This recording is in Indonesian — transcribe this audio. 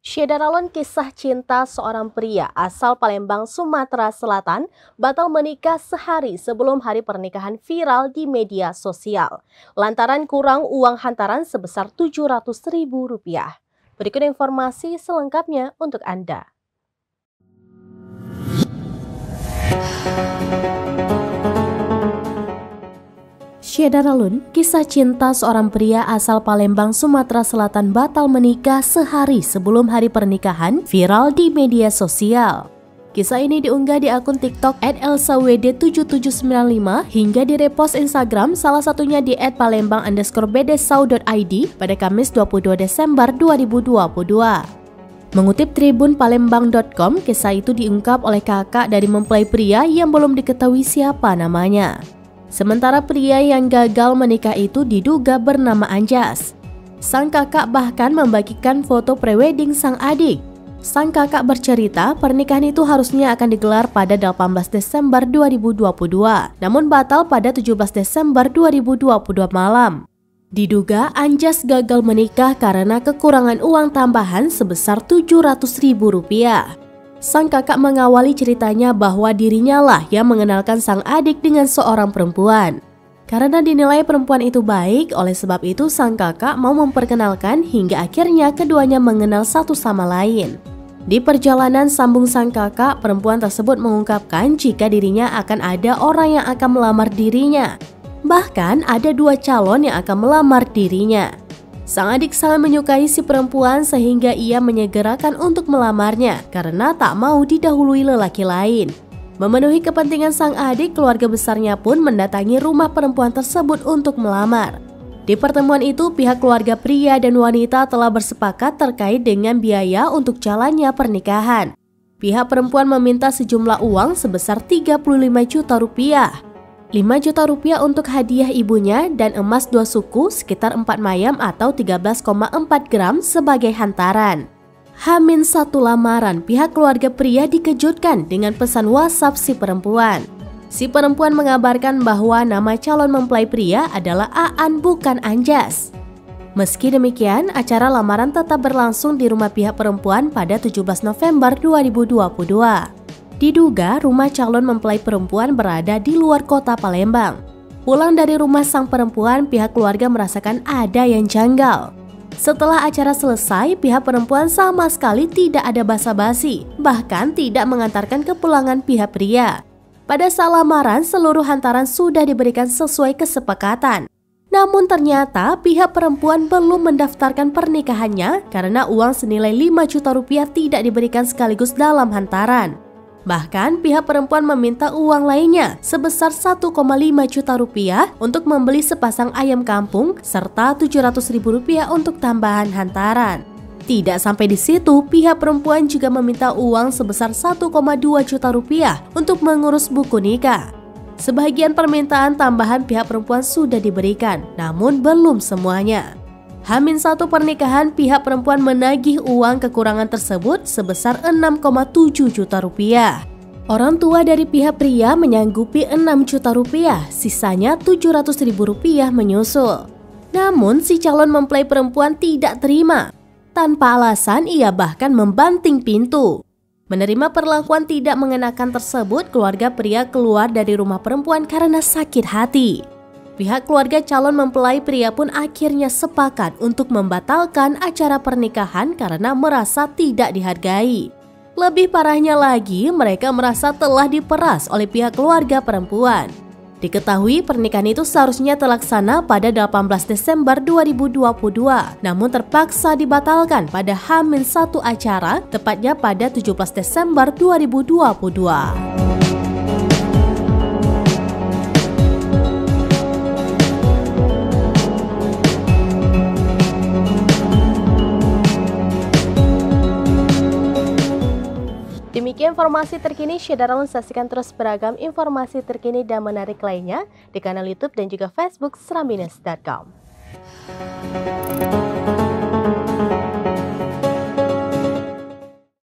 Syedaralun kisah cinta seorang pria asal Palembang, Sumatera Selatan batal menikah sehari sebelum hari pernikahan viral di media sosial. Lantaran kurang uang hantaran sebesar Rp700.000. Berikut informasi selengkapnya untuk Anda. Syedaralun, kisah cinta seorang pria asal Palembang, Sumatera Selatan batal menikah sehari sebelum hari pernikahan viral di media sosial. Kisah ini diunggah di akun TikTok @elsawd7795 hingga direpost Instagram, salah satunya di @palembang_bdsau.id pada Kamis 22 Desember 2022. Mengutip Tribun Palembang.com, kisah itu diungkap oleh kakak dari mempelai pria yang belum diketahui siapa namanya. Sementara pria yang gagal menikah itu diduga bernama Anjas. Sang kakak bahkan membagikan foto prewedding sang adik. Sang kakak bercerita pernikahan itu harusnya akan digelar pada 18 Desember 2022, namun batal pada 17 Desember 2022 malam. Diduga Anjas gagal menikah karena kekurangan uang tambahan sebesar Rp700.000. Sang kakak mengawali ceritanya bahwa dirinya lah yang mengenalkan sang adik dengan seorang perempuan. Karena dinilai perempuan itu baik, oleh sebab itu sang kakak mau memperkenalkan hingga akhirnya keduanya mengenal satu sama lain. Di perjalanan, sambung sang kakak, perempuan tersebut mengungkapkan jika dirinya akan ada orang yang akan melamar dirinya. Bahkan ada 2 calon yang akan melamar dirinya. Sang adik sangat menyukai si perempuan sehingga ia menyegerakan untuk melamarnya karena tak mau didahului lelaki lain. Memenuhi kepentingan sang adik, keluarga besarnya pun mendatangi rumah perempuan tersebut untuk melamar. Di pertemuan itu, pihak keluarga pria dan wanita telah bersepakat terkait dengan biaya untuk jalannya pernikahan. Pihak perempuan meminta sejumlah uang sebesar Rp35 juta. Rp5 juta untuk hadiah ibunya dan emas 2 suku sekitar 4 mayam atau 13,4 gram sebagai hantaran. H-1 lamaran, pihak keluarga pria dikejutkan dengan pesan WhatsApp si perempuan. Si perempuan mengabarkan bahwa nama calon mempelai pria adalah Aan bukan Anjas. Meski demikian, acara lamaran tetap berlangsung di rumah pihak perempuan pada 17 November 2022. Diduga rumah calon mempelai perempuan berada di luar kota Palembang. Pulang dari rumah sang perempuan, pihak keluarga merasakan ada yang janggal. Setelah acara selesai, pihak perempuan sama sekali tidak ada basa-basi, bahkan tidak mengantarkan kepulangan pihak pria. Pada saat lamaran, seluruh hantaran sudah diberikan sesuai kesepakatan. Namun ternyata pihak perempuan belum mendaftarkan pernikahannya karena uang senilai Rp5 juta tidak diberikan sekaligus dalam hantaran. Bahkan pihak perempuan meminta uang lainnya sebesar Rp1,5 juta untuk membeli sepasang ayam kampung serta Rp700.000 untuk tambahan hantaran. Tidak sampai di situ, pihak perempuan juga meminta uang sebesar Rp1,2 juta untuk mengurus buku nikah. Sebagian permintaan tambahan pihak perempuan sudah diberikan, namun belum semuanya. H-1 pernikahan, pihak perempuan menagih uang kekurangan tersebut sebesar Rp6,7 juta. Orang tua dari pihak pria menyanggupi Rp6 juta, sisanya Rp700.000 menyusul. Namun si calon mempelai perempuan tidak terima. Tanpa alasan, ia bahkan membanting pintu. Menerima perlakuan tidak mengenakan tersebut, keluarga pria keluar dari rumah perempuan karena sakit hati. Pihak keluarga calon mempelai pria pun akhirnya sepakat untuk membatalkan acara pernikahan karena merasa tidak dihargai. Lebih parahnya lagi, mereka merasa telah diperas oleh pihak keluarga perempuan. Diketahui pernikahan itu seharusnya terlaksana pada 18 Desember 2022, namun terpaksa dibatalkan pada H-1 acara, tepatnya pada 17 Desember 2022. Demikian informasi terkini, Syedaralun, saksikan terus beragam informasi terkini dan menarik lainnya di kanal YouTube dan juga Facebook serambinews.com.